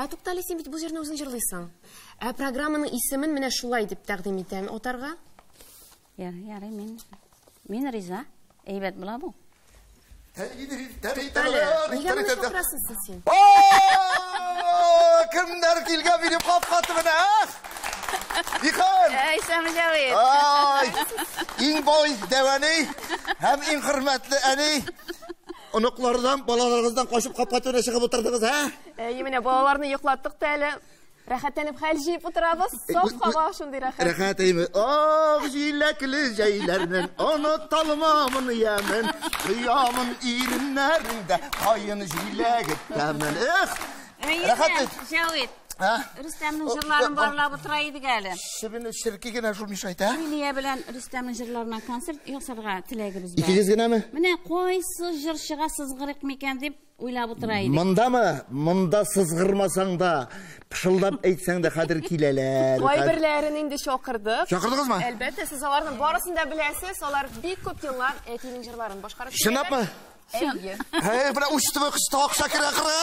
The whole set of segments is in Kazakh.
Туктале, сен бит бу жерне үзең җырлыйсың. Программаның исемен менә шулай дип тәкъдим итәм отарга. Ярый, мин риза. Әйбәт була бу. Нигә моны шакырасың син? Кемнәр килгән минем капкаты менә, Ихан! Әйсәме Җавит. Иң бай дәвәни һәм иң хөрмәтле әни. Оныклардан, балаларыгыздан качып капкатына чыгып утырдыгыз, Менә балаларны йоклаттык та әле. Рәхәтләнеп хәл җыеп утырабыз. Саф һава шундый рәхәт. Рәхәт әйме. Җиләкле җәйләрнең оныталмамын ямен. Кыямын иреннәрендә кайын җиләге тәмен. Рәхәт Җавит. Рөстәмнең җырларын барлап утыра идек әле. Шибене ширки генә шул мишайта. Лилия белән Рөстәмнең җырларына концерт ясарга теләгебез бар. Икегез генәме? Менә кайсы җырчыга сызгырык микән дип уйлап утыра идек. Мондамы? Монда сызгырмасаң да, пышылдап әйтсәң дә хәзер киләләр. Кайберләрен инде чакырдык. Чакырдыгызмы? Әлбәттә, сез аларның барысын да беләсез. Алар бик күп еллар әтинең җырларын башкарып киләләр. Чынлапмы? Бля, учтывы кыстак шакыра кыра.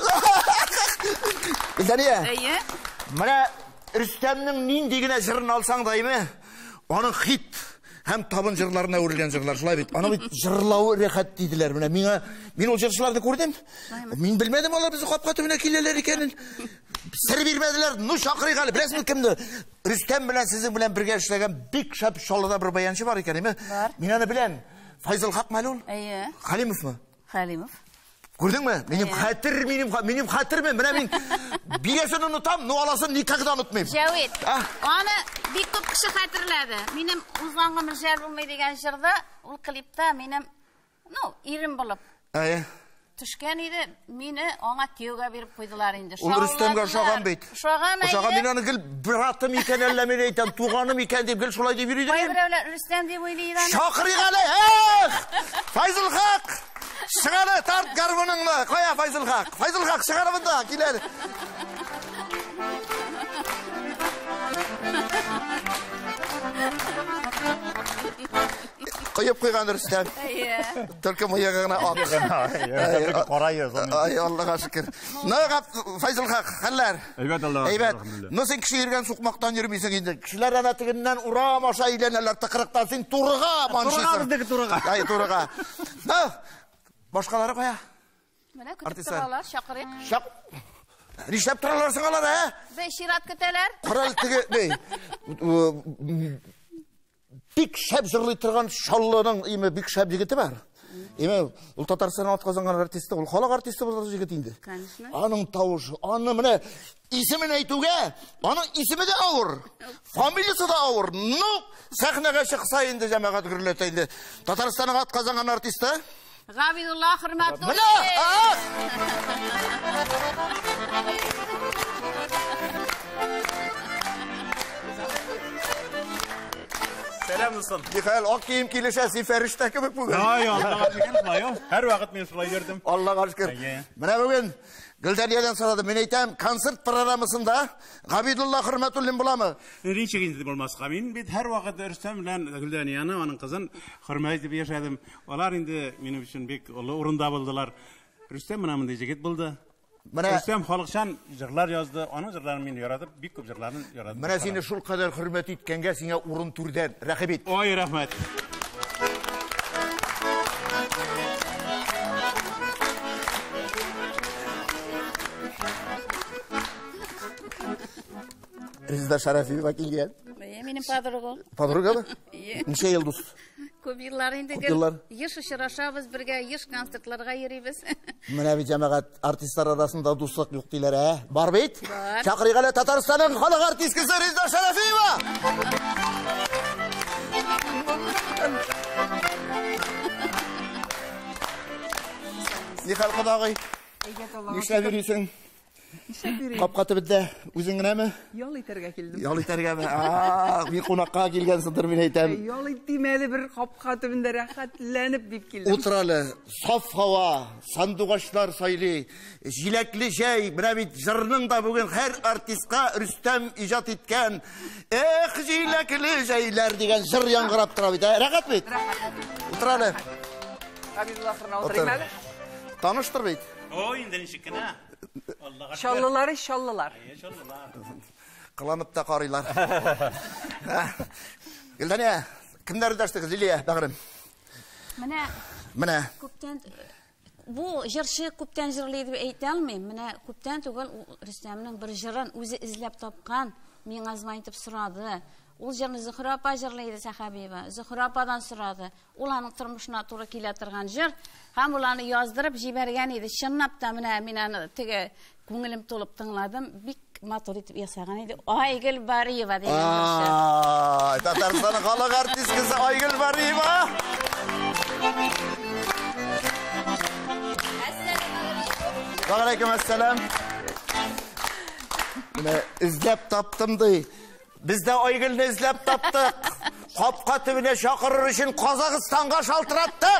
Дания. Менә Рөстәмнең нинди генә җырын алсаң да име, аның хит һәм табын җырларына үрелгән җырлар шулай бит. Аны бит җырлавы рәхәт диделәр. Менә мин ул җырчыларны күрдем. Мин белмәдем алар безнең капка төбенә киләләр икәнен. Сер бирмәделәр. Ну шакырыйк әле. Беләсезме кемне? Рөстәм белән сезнең белән бергә эшләгән бик шәп Чаллыда бер баянчы бар икән, име? Мин аны беләм. Файзыл Хак мәлул? Халимовмы? Халимов. Күрдеңме? Минем хәтерме? Менә мин бигәсен онытам, ну аласын никогда онытмыйм. Җавит. Аны бик күп кеше хәтерләде. Минем узганга мәҗәл булмый дигән җырда, ул клипта минем, ирем булып төшкән иде. Мине аңа тиюгә биреп куйдылар инде. Ул Рөстәмгә ошаган бит. Ошаган мин аны гел братым икән әллә мен әйтәм, туганым икән дип гел шулай дип йөри идем. Кайберәүләр Рөстәм дип уйлый иде. Шакырыйк әле. Файзыл Хак! Чыгары тарт гармоныңны. Кая Файзыл Хак? Файзыл Хак чыгары монда, киләр. Кыйып куйган Рөстәм. Только мыйыгы гына ак. Карайыз. Ай, Аллага шөкер. Файзыл Хак, хәлләр? Әйбәт, Аллага. Әйбәт. Син кеше йөргән сукмактан йөрмисең инде. Кешеләр ана тегеннән урам аша әйләнәләр, тыкрыктан син турыга манчысың. Турыга. Ай, турыга. Башкалары кая? Менә көтеп торалар, чакырыйк. Нишләп торалар соң алар, Бәшират көтәләр. Карал теге, бик шәп җырлый торган Чаллының бик шәп җегете бар. Ул Татарстан атказанган артисты, ул халык артисты булган җегет инде. Аның тавышы, аны менә исемен әйтүгә, аның исеме дә авыр, фамилиясе дә авыр. Сәхнәгә чыкса инде җәмәгать гөрләтә инде. Татарстанның атказанган артисты Габидулла Хөрмәтуллин. Сәлам булсын. Михаил, ак кием килешә, син фәрештә кебек бүген. Аллага шөкер. Һәр вакыт мен шулай йөрдем. Аллага шөкер. Менә бүген Гөлдәниядән сорадым. Мен әйтәм, концерт программасында Габидулла Хөрмәтуллин буламы? Ничек инде булмаска? Мин бит һәр вакыт Рөстәм белән Гөлдәнияны, аның кызын хөрмәт итеп яшәдем. Алар инде минем өчен бик олы урында булдылар. Рөстәм менә мондай җегет булды. Рөстәм халыкчан җырлар язды. Аның җырларын мин яратып, бик күп җырларын яратып. Менә сине шул кадәр хөрмәт иткәнгә сиңа урын түрдән рәхим ит. Ой, рәхмәт. Резда Шарафиева килгән. Минем подругам. Подругамы? Ничә ел дус? Күп еллар инде еш очрашабыз, бергә еш концертларга йөрибез. Менә бит җәмәгать артистлар арасында дуслык юк диләр, Бар бит? Чакырыйк әле Татарстанның халык артисткасы Резда Шарафиева. Нихәл кадагый? Нишләп йөрисең? Капка төбендә үзең генәме? Ял итәргә килдем. Ял итәргәме? Мин кунакка килгәнсеңдер, мин әйтәм. Ял иттем әле бер капка төбендә рәхәтләнеп дип килдем. Утыр әле, саф һава, сандугачлар сайлый, җиләкле җәй. Менә бит җырның да бүген һәр артистка Рөстәм иҗат иткән. Җиләкле җәйләр дигән җыр яңгырап тора бит. Рәхәт бит. Утыр әле. Габидулла Хөрмәтуллин әле. Таныштыр бит. Ой, инде ничек кенә. Шаллылар. Қыланып та қарилар. Гүлдәния, кімдер үдәштігі? Лилия, бәғірім. Міне. Бұл жыршы көптен жырлайды деп әйте алмайм. Міне көптен түгел Рүстәмнің бір жырын өзі ізлеп тапқан, мен азмайтып сұрады. Ол жырны Зухра апа жырлайды Сахабиева. Зухра ападан сұрады. Ол аның тұрмышына туры келе тұрған жыр. Һәм оланы яздырып жіберген еді. Шыннап та міне мен теге көңілім толып тыңладым. Бик матур етіп ясаған еді. Айгүл Бариева деген жыршы. Татарстанның халық артисткасы Айгүл Бариева. Алейкум ассалам. Міне іздеп таптым дей. Бізді Айгүлні ізлеп таптық. Қапқа түбіне шақырыр үшін Қазақстанға шалтыраттық.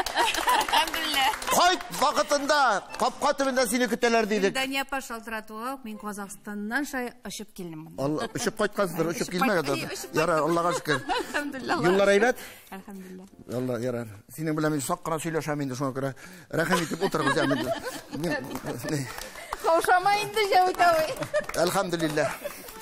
Қайт вақытында қапқа түбінде сені күтелер дейдік. Дания апа шалтыратуға мен Қазақстаннан шай ұшып келдім. Ұшып қайтқансыздар, ұшып келмеген. Яра, Аллаға шүкір. Юллар әйбәт? Алла, яра. Сенің біләмен саққана сөйлешем енді шуңа көре. Рәхім етіп отырғыз әмінді. Қаушамайынды жәуітауы. Әлхамдулилlah.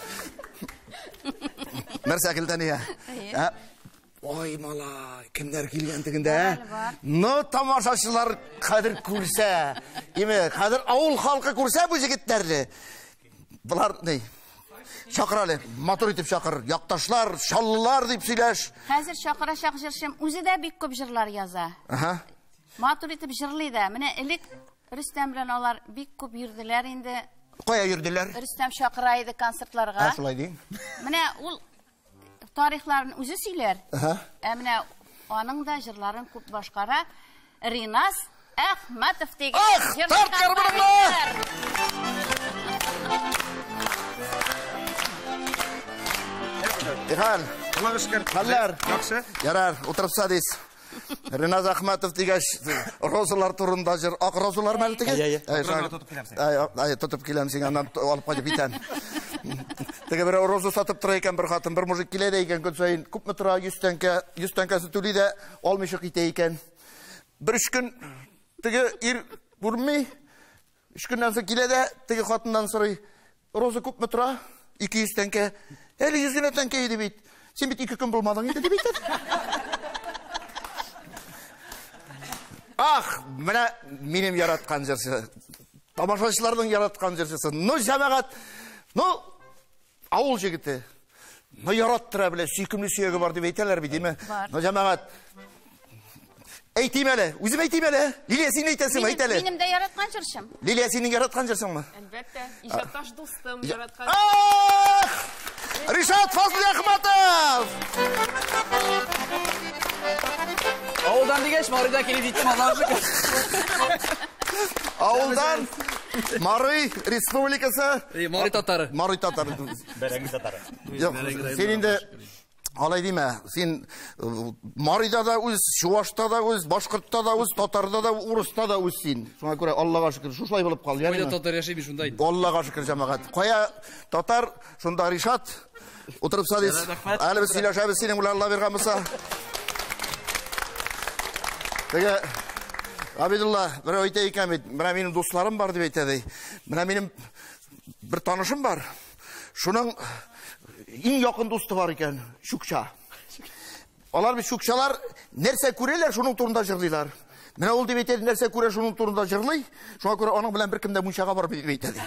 Нәрсе Гүлдәния? Ой, мала, кімдер келгендігінде? Но тамашашылар қадір көрсе, қадір ауыл халқы көрсе бұл жігіттерді. Бұлар не? Шақыр әлі, матур етіп шақыр, яқташлар, шаллылар deyip сөйлеш. Қазір шақырашақ жыршым, өзі де бик көп жырлар яза. Матур етіп жырлайды. Міне ілік Рүстәм білен олар бик көп жүрділер енді. Қоя жүрділер? Рүстәм шақырайды концертларға. Солай дейін. Міне ол тарихларын өзі сөйлер. Міне оның да жырларын көп башқара. Ринас Ахматов деген жырлар бар. Ихан, қалар. Ярар, отырыпса дейсіз. Риназ Ахматов деген розалар турында жыр. Ақ розалар мәлі теге? Тұтып келем сен, анан алып қойып битен. Теге бір роза сатып тұра екен бір қатын, бір мұжик келеді екен, күн сайын көп мұ тұра 100 тәңкәсі төлейді, алмышы қите екен. Бір үш күн теге ир көрмей, үш күннен соң келеді, теге қатындан сұрай, роза көп мұ тұра? 200 тәңкә. Әлі 100 тәңкә еді бейт. Сен бит 2 күн болмадың еді бейт. Ах, міне менем яратқан жыршы. Тамашашылардың яратқан жыршысы. Ну, жамағат, ну, ауыл жігіті. Ну, яраттыра біле, сүйкімлі сүйегі бар деп әйтелер бейді ме? Ну, жамағат, әйтейм әлі, өзім әйтейм әлі. Лилия, сен әйтесің ме, әйтелі? Менім де яратқан жыршым. Лилия, сенің яратқан жыршың ма? Әлбәтті, ижатташ достым яратқан. Ах! Ришат Фазли Ахматов! Ауылдан дегеш, Марыйда келіп жеттім, Аллах шүкір. Ауылдан Марый Республикасы. Марый татары. Марый татары. Бәрәңгі татары. Сен енді, алай дейме, сен Марыйда да өз, Шуашта да өз, Башқұртта да өз, Татарда да, Урыста да өз сен. Соңа көре, Аллаға шүкір, шушылай болып қал. Қойда татар яшайбі шундай. Аллаға шүкір жамағат. Қоя татар, шунда Ришат, отырыпса дейсіз. Әлі біз сөйлешеміз сенің бұл Алла берген болса. Теге, Абидулла, бір өйте екен, мына менің достарым бар деп айтады. Мына менің бір танышым бар. Шуның ең яқын досты бар екен, Шукша. Олар біз Шукшалар нәрсе көрелер, шуның турында жырлайлар. Мына ол деп айтады, нәрсе көре шуның турында жырлай. Шуңа көре оның білен бір кімде мұншаға бар деп айтады.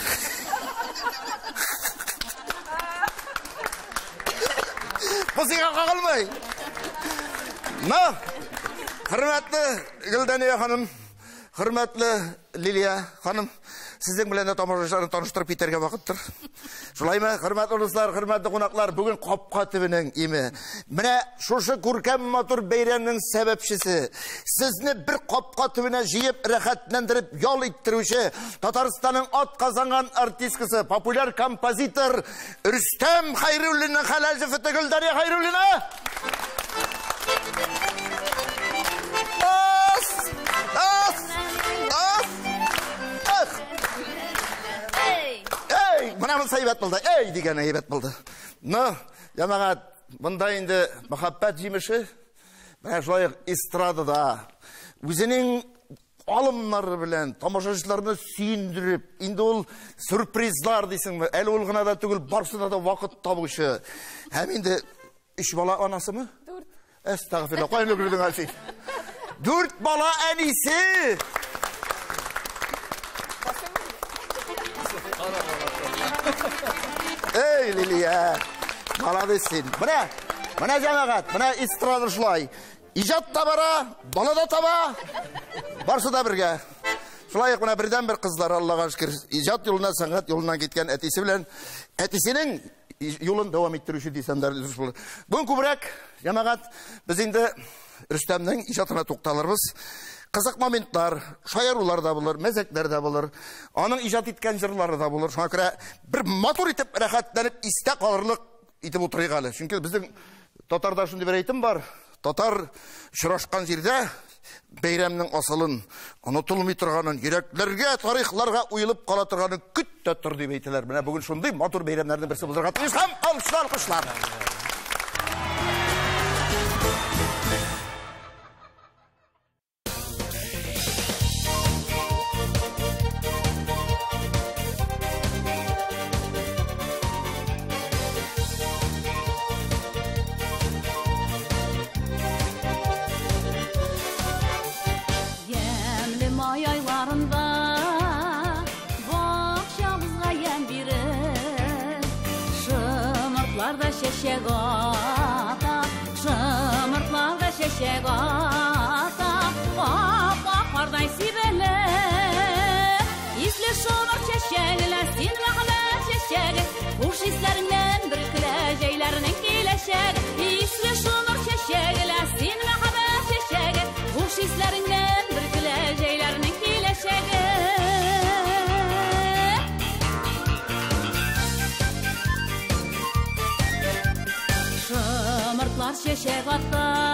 Бұл сиға қағылмай. На! Hürmetli Gülдәния ханым, hürmetli Liliya ханым, сіздің біләнде тамашашыларын таныштырып кетерге вақыттыр. Шулай ма, hürmetli достар, hürmetli қонақтар, бүгін Қапқа түбінің емі. Міне шушы көркем матур бәйрәмнің сәбәпшісі, сізні бір Қапқа түбіне жиып, рәхәтлендіріп, ял иттіруші, Татарстанның ат қазанған артисткасы, популяр композитор Рүстәм Хайруллинның хәләл жіфіті Гүлдәния Хайруллина. Бұнамыз әйбәт болды, әй деген әйбәт болды. Но, жамағат, бұнда енді мұхаббат жеміші, мәжлайық эстрадада, өзінің алымнары белән, тамашачыларны сөендіріп, инде ул сюрпризлар дейсің, әлі ул гына да түгел, барсына да вакыт табучы. Һәм инде 3 бала анасымы? 4. Әстәгъфирулла, кайны күрдең әлсин? 4 бала әнисе. Ey Liliya, молодецсин. Менә җәмәгать, менә эстрада шулай. Иҗат та бара, бала да таба. Барсы да бергә. Шулай ук менә бердән бер кызлар, Аллага шөкер, иҗат юлына, сәнгать юлына киткән әтисе белән әтисенең юлын дәвам иттерүче дисәндәр. Бүген күбрәк җәмәгать без инде Рөстәмнең иҗатына тукталырбыз. Кызык моментлар, шаярулар да булыр, мәзәкләр дә булыр. Аның иҗат иткән җырлары да булыр. Шуңа күрә бер матур итеп рәхәтләнеп истә калырлык итеп утырыйк әле. Чөнки безнең татарда шундый бер әйтем бар. Татар очрашкан җирдә бәйрәмнең асылын, онытылмый торганын, йөрәкләргә, тарихларга уелып кала торганын көттә тор дип әйтәләр. Менә бүген шундый матур бәйрәмнәрнең берсе булырга тиеш һәм алкышлар. Şeşek ata, şımırtlarda şeşek ata, karday sibele. İsli şımır çeşekler, sin rahmet çeşek, kuş hislerinden bir kileceğlerinin kileşek. İsli şımır çeşekler, sin rahmet çeşek, kuş hislerinden bir kileceğlerinin kileşek. Şeşek atta,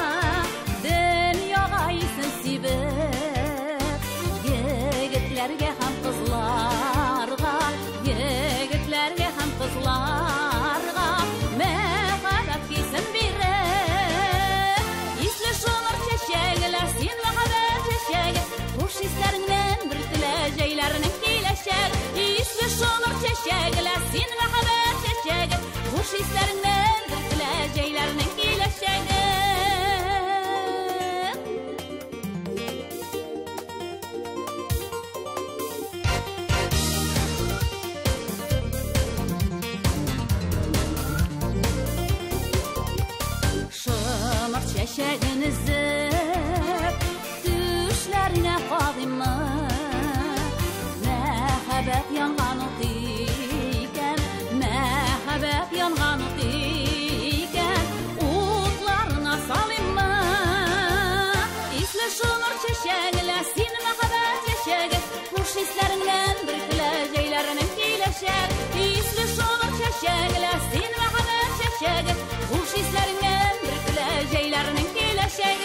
dünyaga isin sibir, yigitlerge hem kızlarga, yigitlerge hem kızlarga, mehabat giysin biri. İsli şumur çeşekler, sin mehabat çeşek, kuş hislerinden bir kileceğlerinin kileşek. İsli şumur çeşekler, sin mehabat çeşek, kuş hislerinden Ceylerinin kileşeği. Şımır çeşeğinizi düşlerine kavimmi, mehabet yanğanı diken, mehabet yanğanı diken. Şumur çeşekler, sin mehabet çeşek, kuş hislerinden bir kileceğlerinin kileşek. İsli şumur çeşekler, sin mehabet çeşek, kuş hislerinden bir kileceğlerinin kileşek.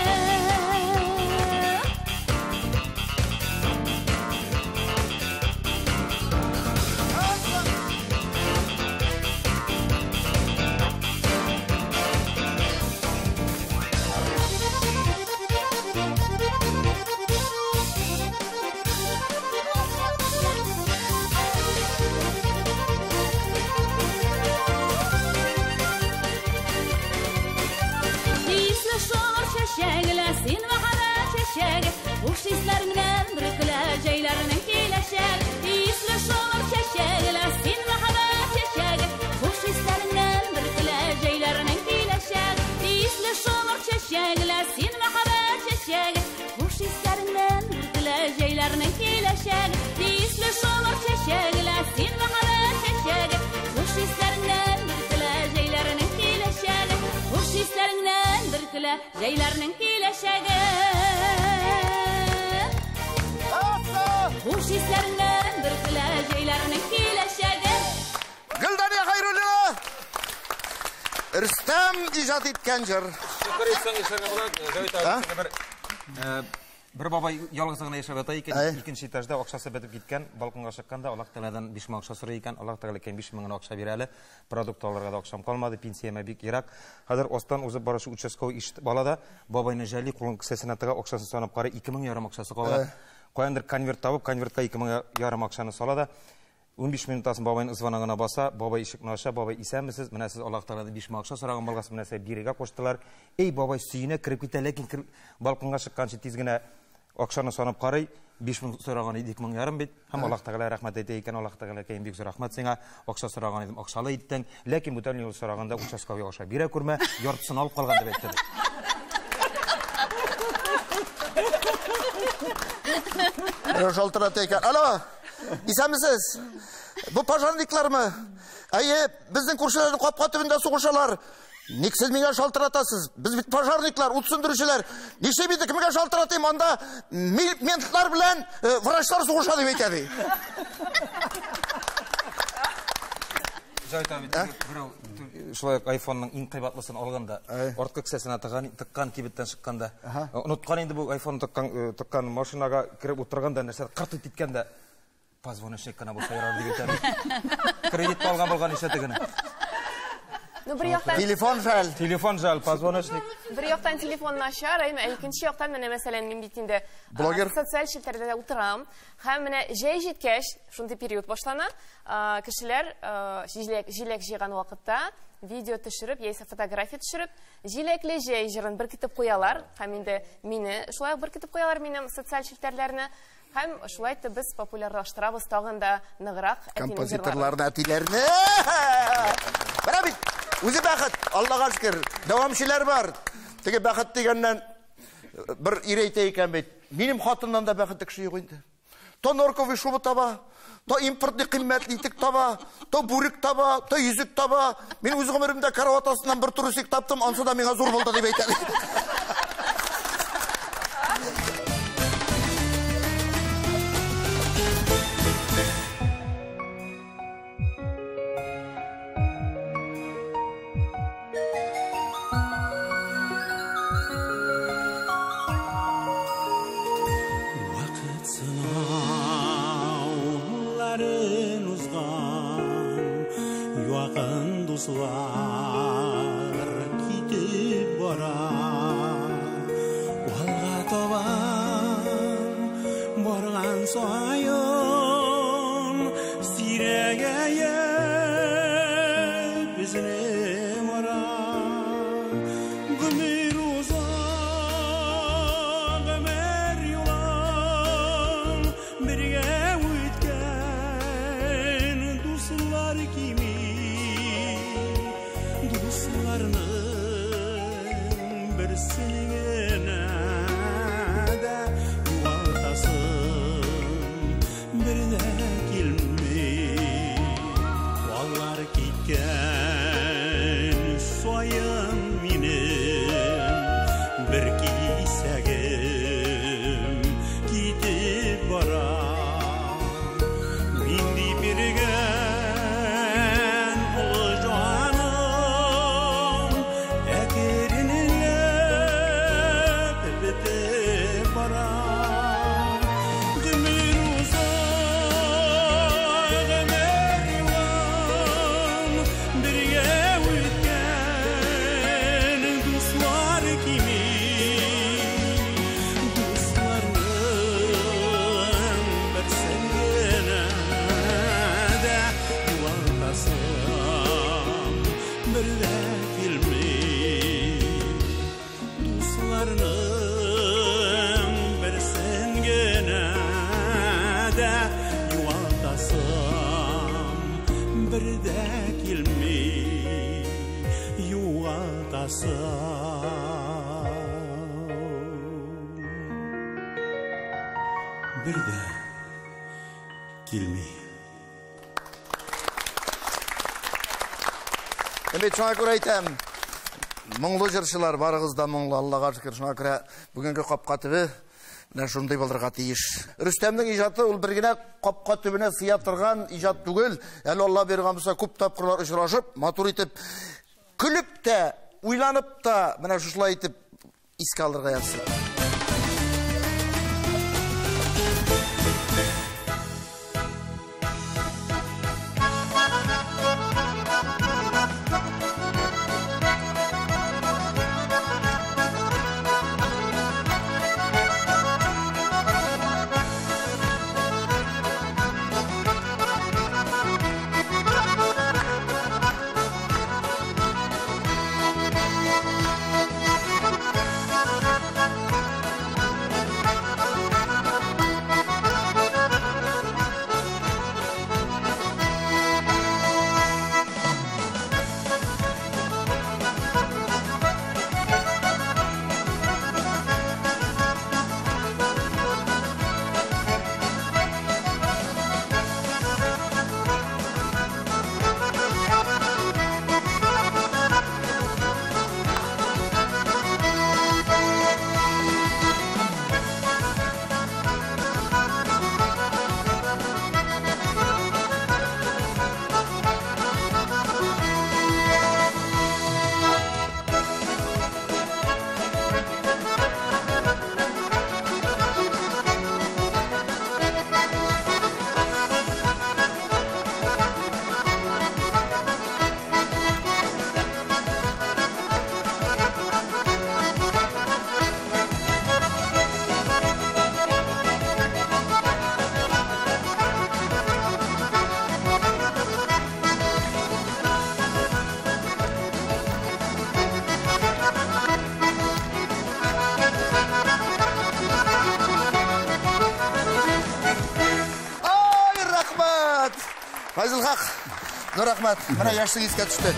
Sin mehabet çeşek, kuş hislerinden bir kileceğlerinin kileşek. İsli şumur çeşekler, sin mehabet çeşek, kuş hislerinden bir kileceğlerinin kileşek. İsli şumur çeşekler, sin mehabet çeşek, kuş hislerinden bir kileceğlerinin kileşek. İsli şumur çeşekler, sin mehabet çeşek, kuş hislerinden bir kileceğlerinin kileşek. Kuş hislerinden bir kileceğlerinin kileşeği. Kuş hislerinden bir kileceğlerinin kileşeği. Gıldaniya Hayrullah. Rüstem icat etken jır. Şükür etsen geçerken olan Cavit abi bir Бір бабай ялғызығына ешіп ата екен, екінші этажда ақшасы бітіп кеткен, балконға шыққанда, Аллах Тағаладан 5 мың ақша сұрай екен, Аллах Тағала екен 5 мыңын ақша берәлі, продукт аларға да ақшам қалмады, пенсияма бек ирак. Қазір остан өзі барашы участковый ишт балада, бабайны жәли қолын кісесін атыға ақшасын санап қары 2 мың ярым ақшасы қалады. Қояндыр конверт табып, конвертқа 2 мың ярым ақшаны салады. 15 минутасын бабайның звонағына баса, бабай ишікні аша, бабай исәмісіз, мына сіз Аллах Тағаладан 5 мың ақша сұраған балғасы, мына сіз береге қоштылар. Ей, бабай сүйіне кіріп кетті, ләкин балконға шыққаншы тезгіне ақшаны санап қарай, 5 мың сұраған еді 2 мың ярым бет. Хам Аллах Тағала рахмет айта екен, Аллах Тағала кейін бек рахмет сеңа, ақша сұраған едім, ақшалы еттің, ләкин бұтәлін ел сұрағанда участковый ақша бере көрме, яртысын алып қалған деп еттеді. Жалтыраты екен. Ало, исәмісіз? Бұл пожарниклар ма? Әйе, біздің көршілердің қапқа түбінде суғышалар. Ник сіз меңе шалтыратасыз? Біз бит пожарниклар, ут сөндірушілер. Неше бейді кімге шалтыратайым, анда ментлар білән врачлар суғышады бейтеді. Жайт абид, біреу шылайық айфонның ең қайбатлысын алғанда, ортқы кісесіне тыққан кебеттен шыққанда, ұнытқан енді бұл айфонын тыққан машинаға кіріп отырғанда, нәрсе қырты теткенде, позвоны шеккана болса ярар деп етеді. Кредит алған болған ешетігіні. Телефон жал, позвоночник. Bir yoqdan telefonni açar, ikkinchi yoqdan mana masalan men bitinde sotsial shelterda o'tiram. Ham mana jay jetkash, shunday period boshlana, kishilar jilak jiygan vaqtda video tushirib, yoki fotografiya tushirib, jilakli jay jirini berkitib qo'yalar. Ham endi meni shulay berkitib qo'yalar mening sotsial shelterlarni. Ham shulay deb biz populyarlashtiramiz tag'inda nig'roq композиторларны, әтиләрне. Бәрәбит. Үзе бәхет, Аллаға шүкір, давамшылар бар. Теге бәхет дегеннен бір ирейте екен бет. Менің хатымнан да бәхетті кіші еғойынды. То норковый шубы таба, то импортный қимметлі итік таба, то бурик таба, то yüzük таба. Мен өз ғымырымда караватасынан бір тұрысек таптым, ансы да меңа зор болды деп айтады. Var gidip bara Valga taban Bargan soyun Siregeye Bizine vara Gümür uzak Ömer yulan Birge ütken Duslar kimi Dostlarının birisine de yuvaltasın bir de gelmeyi Vallar gitken soyum benim bir kisegim gidip bara Bindi birge Bir de gelmeyi. Evet, şuna göre aytam. Мұңлы жыршылар барығызда мұңлы, Аллаға шүкір. Шuna göre бүгінгі қапқа түбі мына шундай болырға тиіш. Рүстемнің ижаты ол біргіне қапқа түбіне сыя тұрған ижат түгел. Әлі Алла берген болса көп тапқырлар ұшырашып, матур етіп, күліп те, ойланып та, мына шушылай етіп, еске алдырға яқсы. Фазылхақ. Рахмат. Мына яшың еске түсті.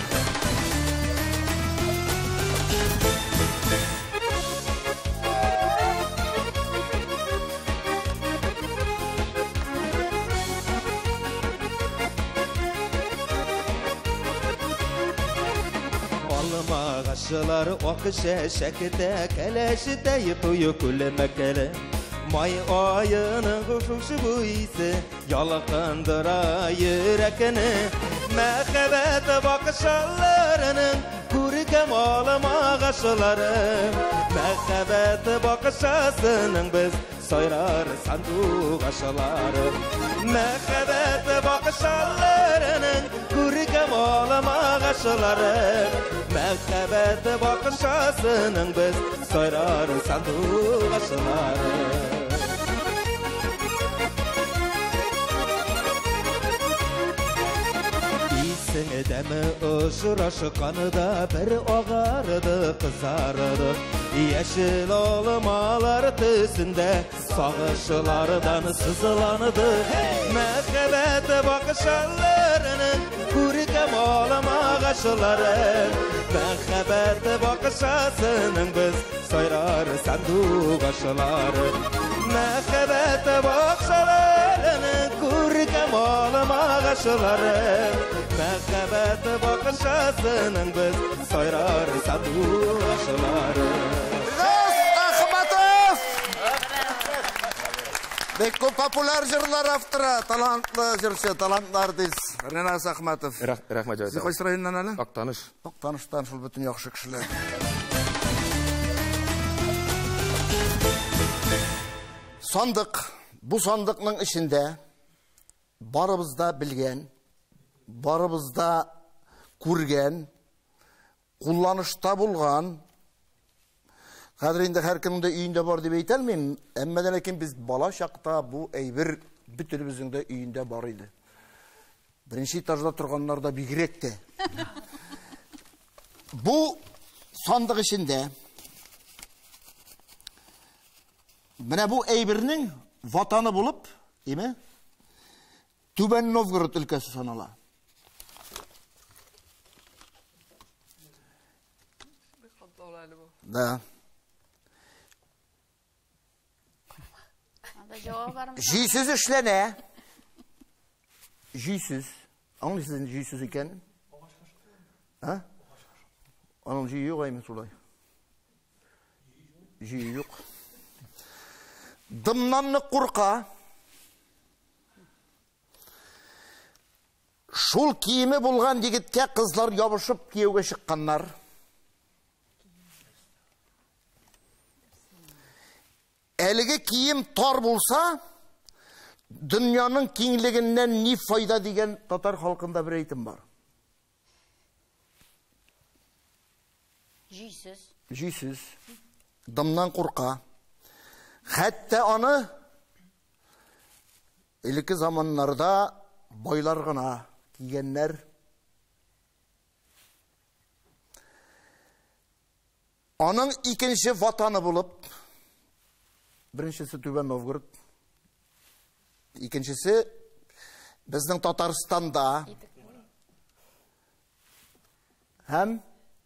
Ağaçlar akışa şekete keleşi deyip uyukulu mekele May ayının kuşuşu bu ise yalakındıra yürekini Mehbet bakışlarının kuru kemalım ağaçları Mehbet bakışasının biz sayrar sanduk aşaları Mehbet bakışlarının kuru kemalım ağaçları Mehbet bakışasının biz sayrar sanduk aşaları İyisini demi ışıraşı kanıda bir ağardı kızardı Yeşil olmalar tüsünde sağışlardan sızılanıdı Mehbet bakışlarının kuru kemalım ağaçları Mehbet bakışasının biz sayrar sanduk aşıları Mehbet bakışlarının kuru kemalım ağaçları Mehbet bakışasının biz sayrar sanduk aşıları Ахматов! Bek popüler jırlar avtıra, talantlı jırşı, talantlı artist. Renas Ахматов. Рахмат жайда. Siz koysa rayondan әлі? Ақтаныш. Ақтаныштан шул bütün яхшы кешеләр. Сандык. Bu sandıkның içinde barыбызда bilgen, barыбызда күрген, kullanışta bulgan, Kadrinde her kimde üyünde var diye eytelmeyim. Emmeden ekin biz bala şakta bu eybir bütünümüzün de üyünde barıydı. Birinci etajda turganlar da bigirekti. Bu sandık içinde mene bu eybirinin vatanı bulup, değil mi? Tüben Novgorod ülkesi sanala. Da. Jüysüz işle ne? Jüysüz. Anlıyorsunuz jüysüz iken? Ha? Onun jüyü yok ayımı sulay. Jüyü yok. Dımnanlı kurka. Şul kiyimi bulgan yigitke kızlar yabışıp kiyevge çıkkanlar. Elge kiyim tar bulsa, dünyanın kingliginden ne fayda diyen Tatar halkında bir eğitim var. Jüysüz. Jüysüz. Dımdan korka. Hatta onu ilki zamanlarda boylar gına giyenler onun ikinci vatanı bulup birincisi Tüben Novgorod, ikincisi bizning Tataristan'da hem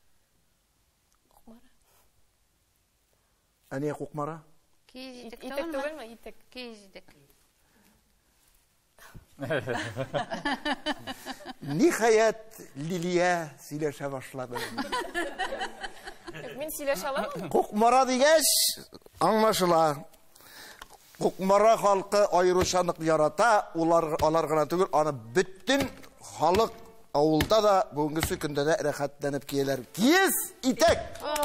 Aniye Kukmara? İtek tübel mi? İtek. Kiyizdik. Nihayet Liliye söyleşe başladı. Men söyleşe alamam. Kukmara digeç anlaşılar. Kukmara halkı ayrışanlık yarata, olar gana tügül, ana bütün halk avulda da bugünkü günde de rehatlenip kiyeler. Kiyiz, itek.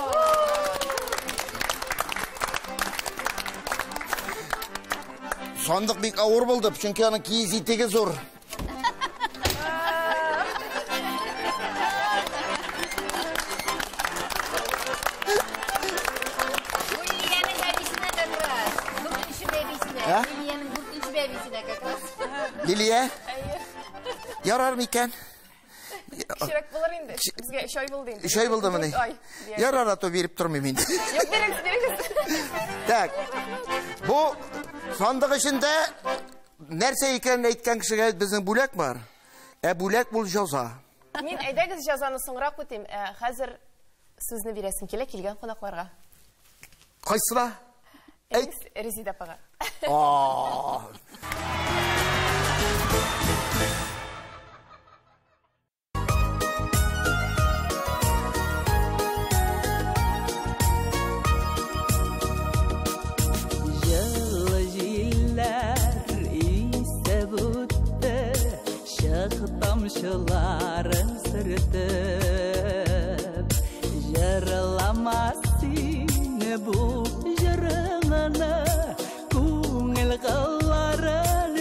Sandık bir ağır buldu çünkü onun kiyiz iteki zor. Liliye, yarar mı iken? Kişirak bulur indi. Bizge şoy buldu indi. Şoy buldu mu ne? Yarar ato verip durmayayım indi. Yok veririz. Tak, bu sandık içinde nerse iken eytken kişiye bizim bulak var. Бүләк бұл жаза. Мен әйдәгіз жазаны соңырақ өтем. Хәзір сөзні бересім келген қонақларға. Қайсыра? Резида апаға. Tamşıların sırtıp Yaralamasını bu yarınını Kungel kılların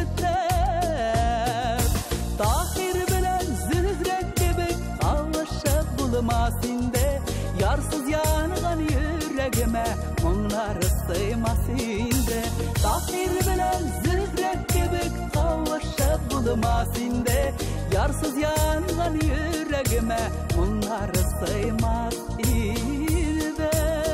şirtip Tahir bilen zührek gibi Kavuşup bulmasinde Yarsız yanıgan yüreğime Mınları sıymasinde Tahir bilen zührek gibi Kavuşup bulmasinde Yarsız yangan yüreğime Bunları saymak ilde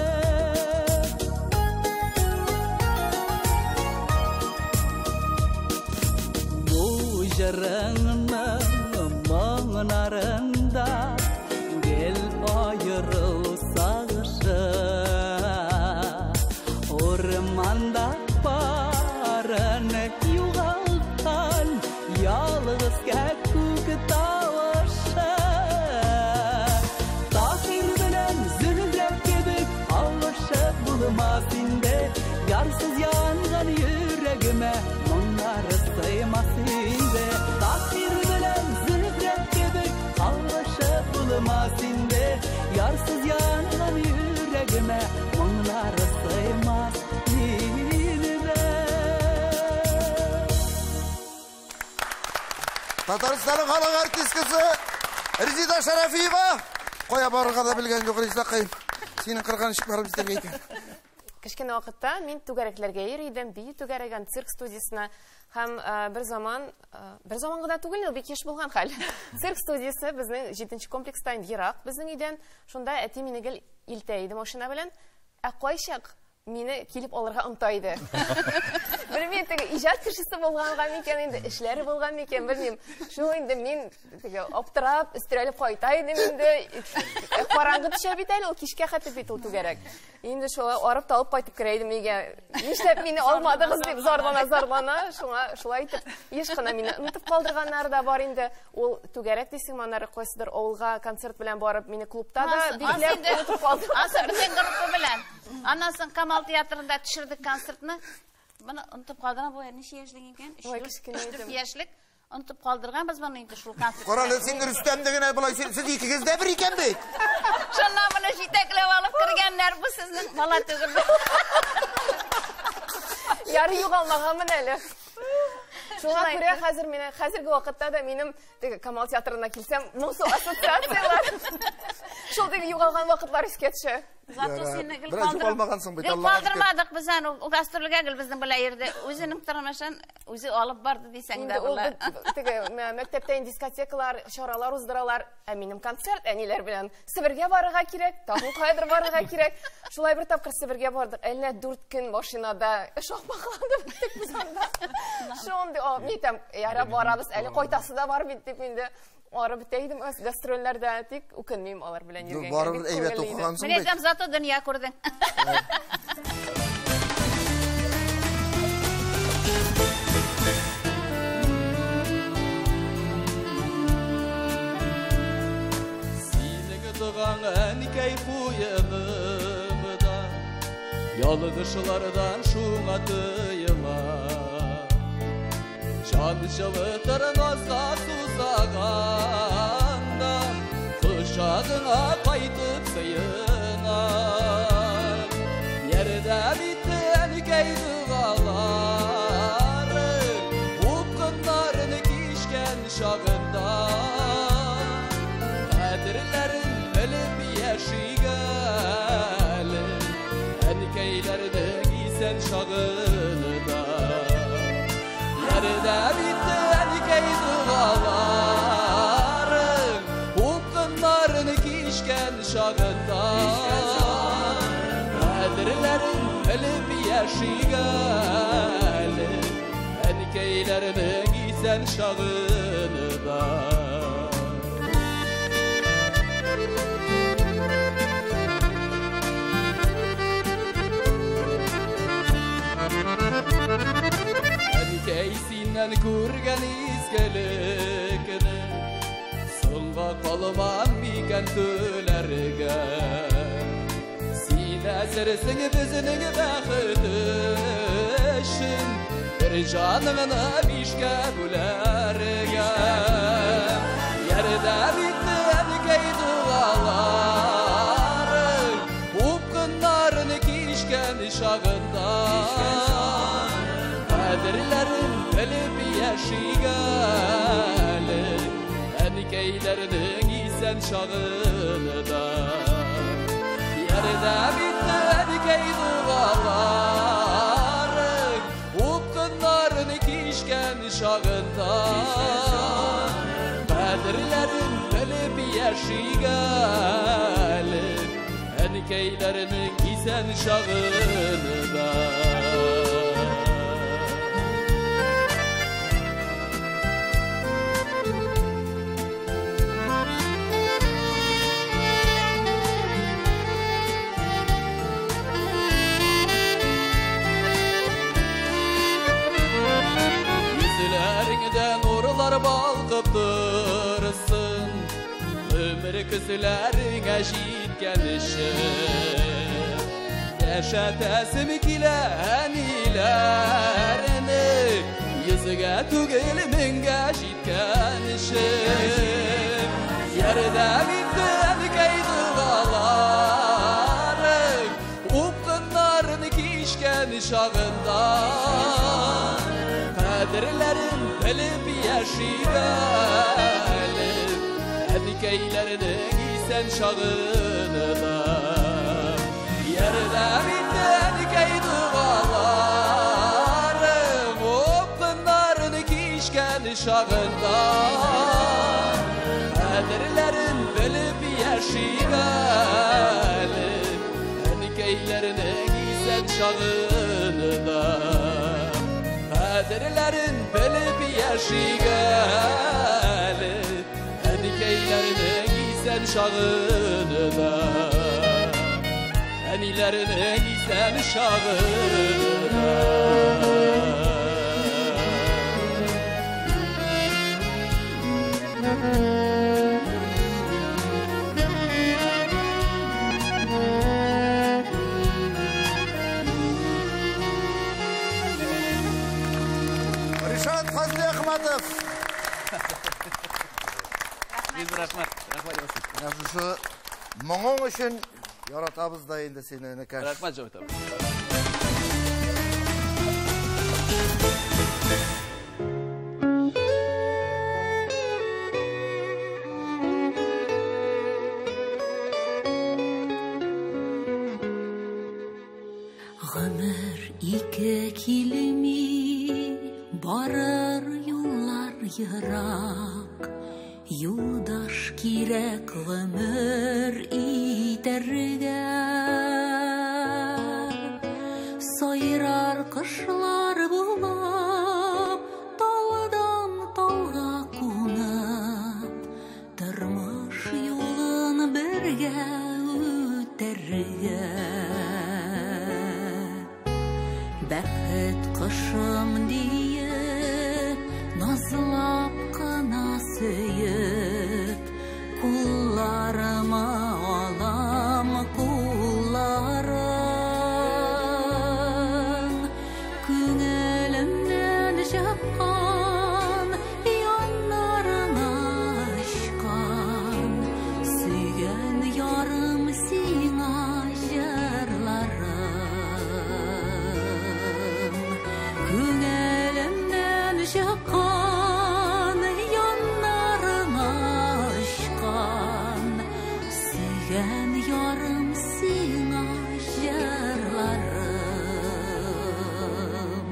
Bu yarının mağnarında Gel ayırıl sağışı Ormanda parını yuvaltan Yalğız kekuk tavaşı Tahir bilen zührek gibi Avuşup bulmasinde Yarsız yangan yüreğime Bunları saymasinde Tahir bilen zührek gibi Avuşup bulmasinde Yarsız yangan yüreğime Bunları saymasinde Татарстанның халық артисткасы Резида Шарафиева. Қоя барыға да білген жоқ, Резида қайым. Сенің қырған ішікларым істерге екен. Кішкене вақытта мен түгәрәкләргә йөридем, бию түгәрәгән цирк студиясына һәм бер заманга да түгел, бик еш булган хәл. Цирк студиясы безнең 7нче комплекста инде ерак безнең өйдән. Шунда әти мине гел илтә иде машина белән. Кайчак мине килеп алырга онта иде. Белмим, теге иҗат кешесе булганга микән инде, эшләре булган микән, белмим. Шул инде мин теге аптырап, өстерәлеп кайта идем инде. Караңгы төшә бит әле, ул кичкә хәтта бит ул түгәрәк. Инде шулай арып талып кайтып керә идем өйгә. Нишләп мине алмадыгыз дип зарлана, шулай итеп, еш кына мине унытып калдырганнар да бар инде. Ул түгәрәк дисең, маннары кайсыдыр авылга концерт белән барып, мине клубта да бикләп унытып калдырганнар. Асыр безнең группа белән. Аннан Камал театрында төшердек концертны. Баны онтып калдырган, бу ничә яшьлек икән? 3 яшьлек. Онтып калдырган без моны инде шул концерт. Каралы, син Рөстәм дигән булай, сез икегез дә бер икән бит. Шуннан моны җитәкләп алып кергәннәр, бу сезнең бала түгел. Ярый югалмаганмын әле. Шуңа күрә хәзерге вакытта да минем теге Камал театрына килсәм, моңсу ассоциациялар. Шул теге югалган вакытлар искә төшә. Зато сине гел калдырмадык без аны, ул гастрольгә гел безнең белән йөрде. Үзенең тормышын үзе алып барды дисәң дә була. Теге мәктәптә дискотекалар, чаралар уздыралар, ә минем концерт әниләр белән Себергә барырга кирәк, тагын кайдыр барырга кирәк. Шулай бер тапкыр Себергә бардык. Әллә 4 көн машинада шахматланып биттек без анда. Шунда митәм, яра барабыз, әле кайтасы да бар бит дип инде. Арып битәйдем, гастрольләрдә тик үкенмим алар белән йөргәнгә. Барып әйбәт укыгансың бит. Менә зато дөнья күрдең. Синең туган әникәй буйымда, ялгышлардан шуңа тыйыла. Canı çalıtırın olsa susağanda Kuşadına kaytıp sayınar Yerde biten keyduğaları Upkınlarını kişken şağında Kadirlerin ölüp yaşıgalı Enikeylerini giysen şağında Yerde bitti enikey duaların Upkınlarını kişken şağında Kadirlerin ölüp yaşıgalı Enikeylerini giysen giysen şağını da Erkeysinden kurgan izgelikini Songa kalman biken tülerge Sine sersin bizinin bakıtışın Bir canını bişke bülerge Yerde bitti erkey duaların Upkınlarını kişken şağından Kadirlerin ölüp yaşigali Erkeylerinin isen şağını da Yerde bitti erkey duaların Upkınlarını kişken şağından Kadirlerin ölüp yaşigali Erkeylerinin isen şağını da balqıp dursun Ömür kızlarına jitken işin Yaşatasım kilenilerini Yüzüge tügül minge jitken işin Yerde bitti erkey duaların Upkınlarını kişken şağından Kadirlerin ölüp yaşigali Erkeylerinin isen şağını da Yerde bitti erkey duaların Upkınlarını kişken şağından Kadirlerin ölüp yaşigali Erkeylerinin isen şağını da Kadirlerin ölüp yaşigali Erkeylerinin isen şağını da Enilerinin isen şağını da Rishad Fazli Ahmadov. Rahmat. Yaxşı moңоң үшін яратабыз да енді сені інікәш. Rahmat Joytam. Гомер ике килми барар юллар йырак Юлдаш кирәк гомер итәргә Сайрар кышлар булып Талдан талга кунып Тормыш юлын бергә үтәргә Бәхет кышым дие Назлап кына сөйіп Кулларыма алам кулларың Күңелімнен жаққан Яннарыңа ашқан Сүйген ярым сиңа жырларым Күңелімнен жаққан Яннарыңа ашқан Сүйген ярым сиңа жырларым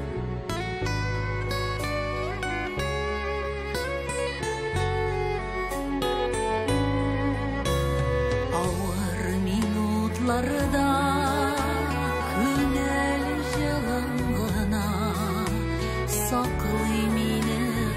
Ауыр минутларда Күңел жылын гына Саклый мине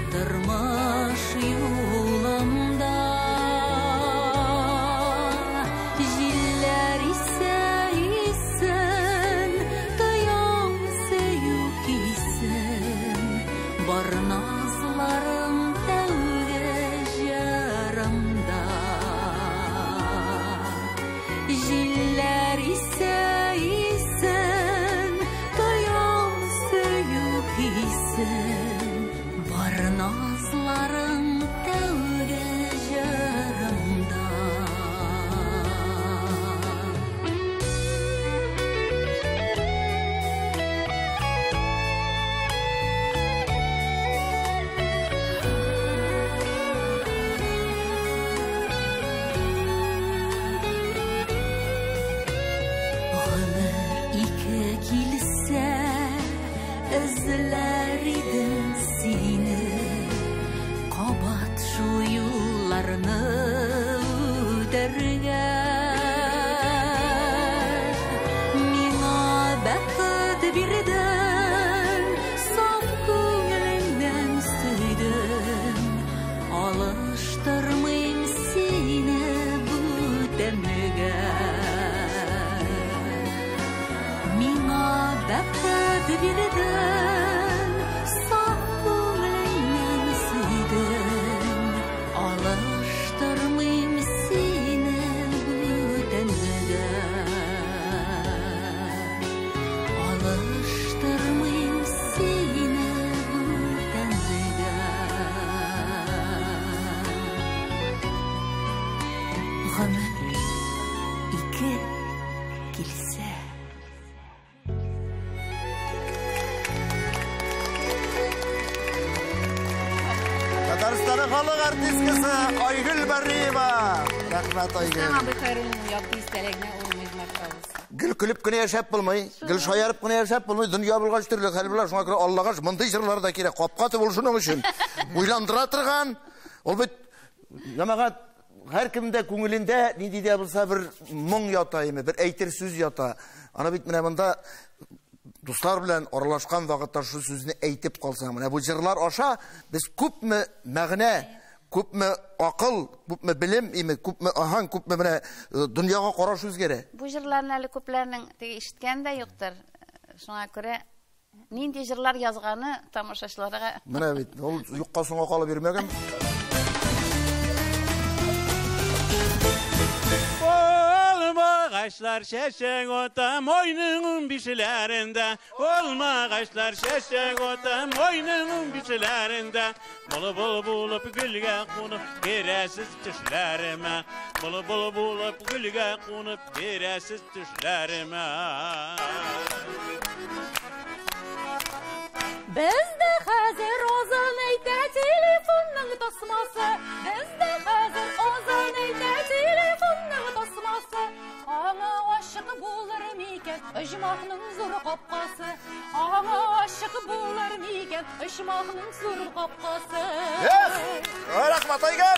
izler idim seni Qabat şu yollarını ödergen Mina bəxт birden saf көңіліңнен сөйдім Alıştırmayım seni bu demege Mina bəxт birden saf көңіліңнен сөйдім Alıştırmayım seni bu demege Alıştırmayım seni bu demege Ғұмыр ике келсе Татарстанның халық артисткасы Айгүл Бариева. Рахмат Айгүл. Гүл күліп күне яшап болмай, гүл шаярып күне яшап болмай, дүния болғаш түрлі хәлбілер, шуңа күрі Аллаға мындай жырлар да керек, қапқаты болшының үшін. Ойландыра тұрған, ол бет, намаға әр кімде көңілінде, не дейді болса бір мұң ята еме, бір әйтер сөз ята. Ана бит міне мұнда достар білән аралашқан вақытта шу сөзіне әйтіп қалсаң. Міне бұл жырлар аша, біз көпмі мәғіне, көпмі ақыл, көпмі білім, көпмі ахан, көпмі міне дүнияға қара сөз кере. Бұл жырларын әлі көплерінің ешіткен де yoqtur. Шуңа көре, нинди жырлар язғаны тамашашыларға. Міне бит, ол юққа соңға қалы бермеген. Olmağaçlar şeşek otam oynunun bişilerinde Olmağaçlar şeşek otam oynunun bişilerinde Bulu bulu bulup gülge konup giresiz düşlerime Bulu bulu bulup gülge konup giresiz düşlerime Bizde hazır ozan eyte telefonun tasması Bizde hazır ozan eyte telefonun tasması Ana aşık bulur miken ışmağının zoru kapkası Ana aşık bulur miken ışmağının zoru kapkası Rahmat Aygül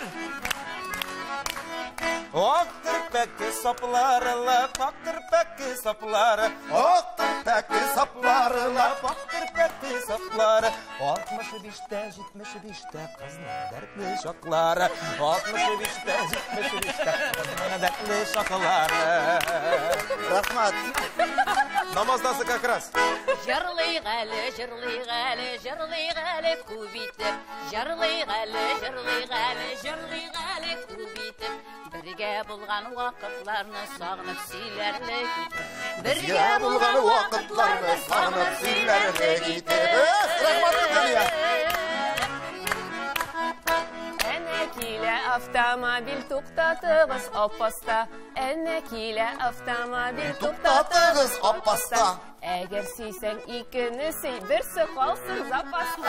Oqtır peki saplarla, oqtır peki sapları Oqtır peki saplarla, oqtır peki sapları 65'te, 75'te kızın dertli şokları 65'te, 75'te kızın dertli şokları Rahmat Namazdası как раз Жырлый ғәлі, жырлый ғәлі, жырлый ғәлі көбейтіп Жырлый ғәлі, жырлый ғәлі, жырлый ғәлі көбейтіп Бірге болған уақытларны сағынып сөйлерлі кетіп Бірге болған уақытларны сағынып сөйлерлі кетіп Rahmat Gülya Әне келе автомобиль тоқтатығыз оппаста Әне келе автомобиль тоқтатығыз оппаста Әгер сүйсәң икіні сүй, бірсі қалсын запаста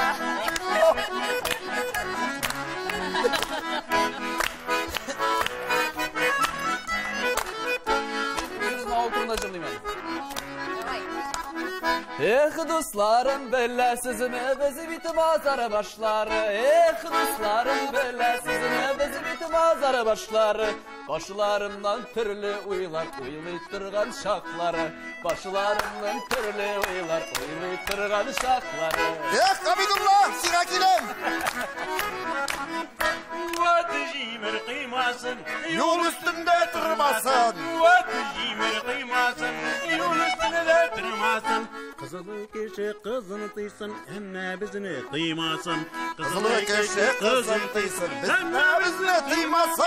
Dostlarım beləsiz mi bizi bitim azara başlar Dostlarım beləsiz mi bizi bitim azara başlar Başlarımdan türlü uylar uylaytırgan şakları Başlarımdan türlü uylar uylaytırgan şakları Abidullah siga kilem Vatijimir kıymasın Yol üstünde tırmasın Vatijimir kıymasın Yol üstünde tırmasın Kızılı kişi kızını tıysın Emme bizini kıymasın Kızılı kişi kızını tıysın Emme bizini kıymasın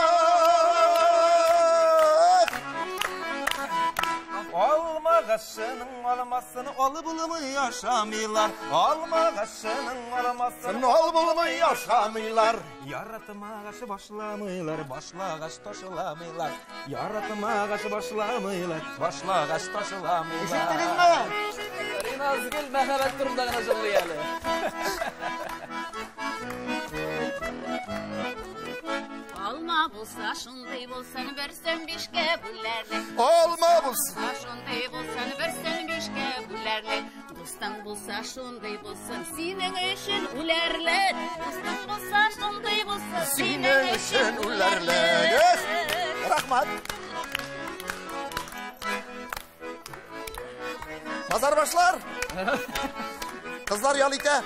Almağaşının olmasını ol bulumu yaşamıyorlar Almağaşının olmasını ol bulumu yaşamıyorlar Yaratmağaşı başlamıyorlar Başlağaç taşılamıyorlar Yaratmağaşı başlamıyorlar Başlağaç taşılamıyorlar İşittiniz mi? Nazgül mehabet durumdağına zırlayalım Olma bulsa şunday bulsan versen beşke bulerle Olma bulsa şunday bulsan versen beşke bulerle Dostan bulsa şunday bulsun, senin için ulerler. Dostan bulsa şunday bulsun, senin için ulerler. Rahmat. Pazar başlar. Kızlar yalite.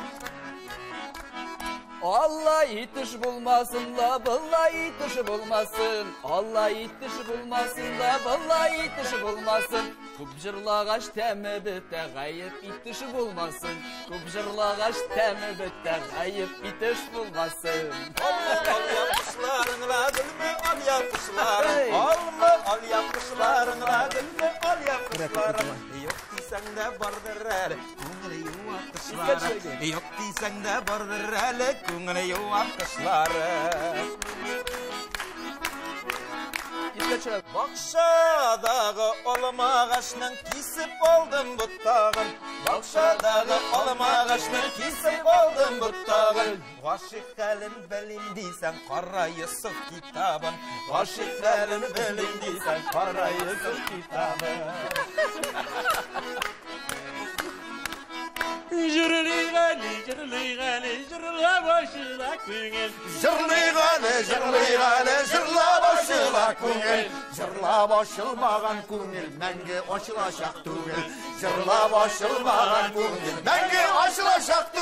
Allah itiş bulmasın la, vallahi itiş bulmasın. Allah itiş bulmasın la, vallahi itiş bulmasın. Kubjırlağaç temi bitte gayip itiş bulmasın. Kubjırlağaç temi bitte gayip itiş bulmasın. Al yapmışlarına gülme, al yapmışlarına. Al yapmışlarına gülme, al yapmışlarına. Yok diysen de vardır hele, kungre yuva kışları. Yok diysen de vardır hele, kungre yuva kışları. Bakşadağı olma ağaçının kesip oldum buttağın. Bakşadağı olma ağaçının kesip oldum buttağın. Aşık elin belindiysen Kara Yusuf kitabın. Aşık elin belindiysen Kara Yusuf kitabın. Jırlı gali, jırlı gali, jırla başına küngel. Jırlı gali, jırlı gali, jırla başına küngel. Jırla başılmagan küngel, menge aşılaşak tügel. Jırla başılmagan küngel, menge aşılaşak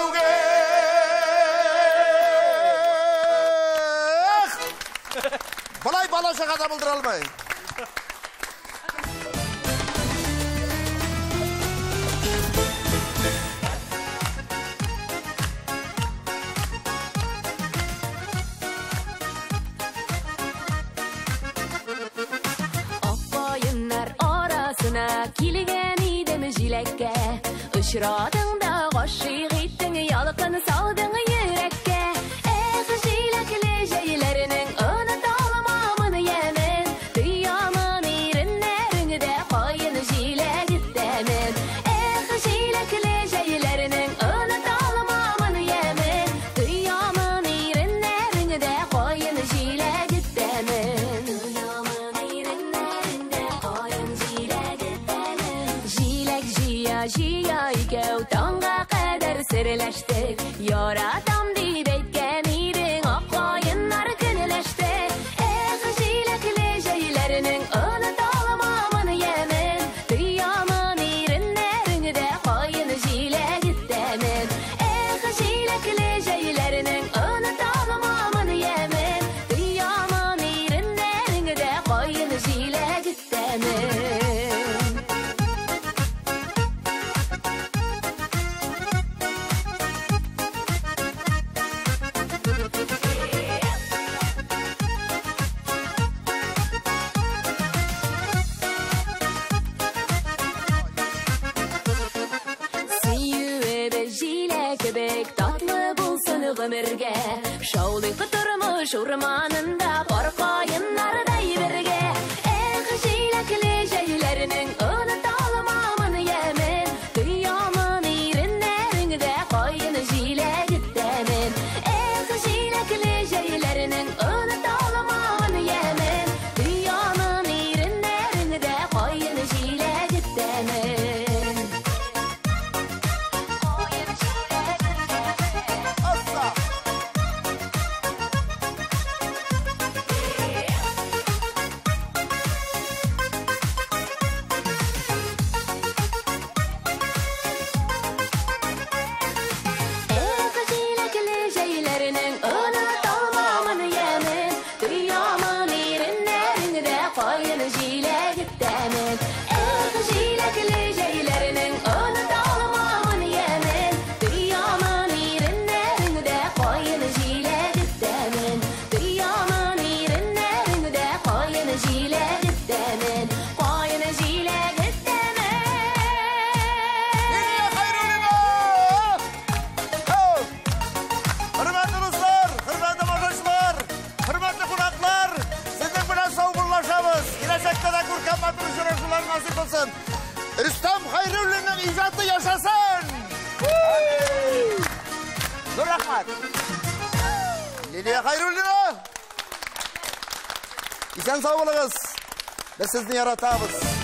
tügel. Balay balaşak adam öldürülmeyin. Kilgen idem jilekке Üşradığında koşuyuk ettin Yalqın saldın yürekke Jilekli jeylerinin unutalmamını yemin Dünyanın irinlerinde koyun jile gittemin Jilekli jeylerinin unutalmamını yemin Dünyanın irinlerinde koyun jile gittemin Jiya ikev tanga kadar sirleştik Yaratam deyip etken idin Akkoyunlar günleştik Jilekli jeylerinin unutalmamını yemin Dünyanın irinlerinde koyun jile gittemin Jilekli jeylerinin unutalmamını yemin Dünyanın irinlerinde koyun jile gittemin ömürge Şaulik durmuş urmanında Korkoyunlarday birge Jilekli jeylerinin unutalmamını yemin Dünyanın irinlerinde koyun jile gittemin Jilekli jeylerinin unutalmamını yemin Dünyanın irinlerinde koyun jile gittemin Rüstem Hayrulli'nin icadı yaşasın. Dur Rahmat. Liliye Hayrulli'ne. İsen sağ olunuz. Ve sizni yaratabız.